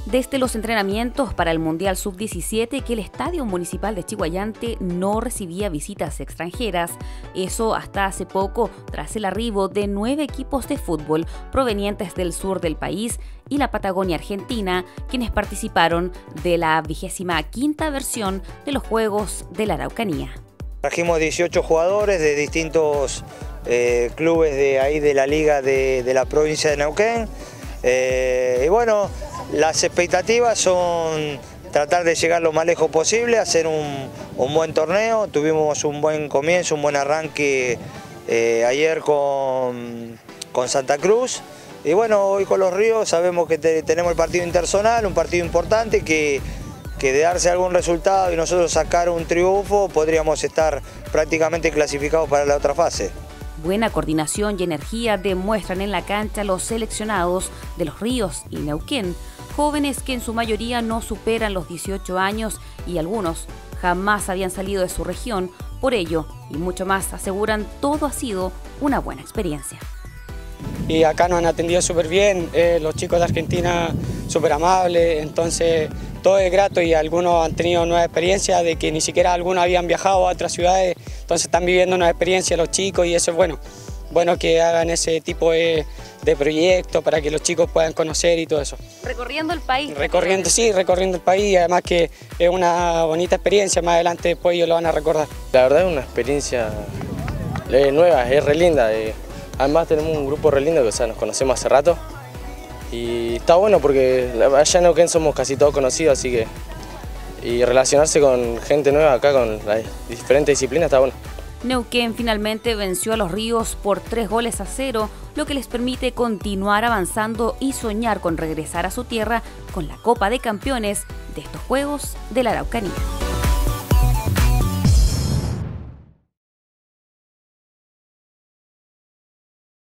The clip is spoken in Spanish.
Desde los entrenamientos para el Mundial Sub-17 que el Estadio Municipal de Chiguayante no recibía visitas extranjeras, eso hasta hace poco tras el arribo de 9 equipos de fútbol provenientes del sur del país y la Patagonia Argentina, quienes participaron de la 25ª versión de los Juegos de la Araucanía. Trajimos 18 jugadores de distintos clubes de ahí de la liga de la provincia de Neuquén. Y bueno, las expectativas son tratar de llegar lo más lejos posible, hacer un buen torneo. Tuvimos un buen comienzo, un buen arranque ayer con Santa Cruz. Y bueno, hoy con Los Ríos sabemos que tenemos el partido interzonal, un partido importante que de darse algún resultado y nosotros sacar un triunfo, podríamos estar prácticamente clasificados para la otra fase. Buena coordinación y energía demuestran en la cancha los seleccionados de Los Ríos y Neuquén, jóvenes que en su mayoría no superan los 18 años y algunos jamás habían salido de su región. Por ello, y mucho más, aseguran todo ha sido una buena experiencia. Y acá nos han atendido súper bien, los chicos de Argentina súper amables, entonces todo es grato y algunos han tenido nuevas experiencias de que ni siquiera algunos habían viajado a otras ciudades, entonces están viviendo una experiencia los chicos y eso es bueno que hagan ese tipo de proyectos para que los chicos puedan conocer y todo eso. ¿Recorriendo el país? Recorriendo el país, además que es una bonita experiencia, más adelante después ellos lo van a recordar. La verdad es una experiencia nueva, es re linda, además tenemos un grupo re lindo que nos conocemos hace rato. Y está bueno porque allá en Neuquén somos casi todos conocidos, así que y relacionarse con gente nueva acá, con las diferentes disciplinas, está bueno. Neuquén finalmente venció a Los Ríos por 3-0, lo que les permite continuar avanzando y soñar con regresar a su tierra con la Copa de Campeones de estos Juegos de la Araucanía.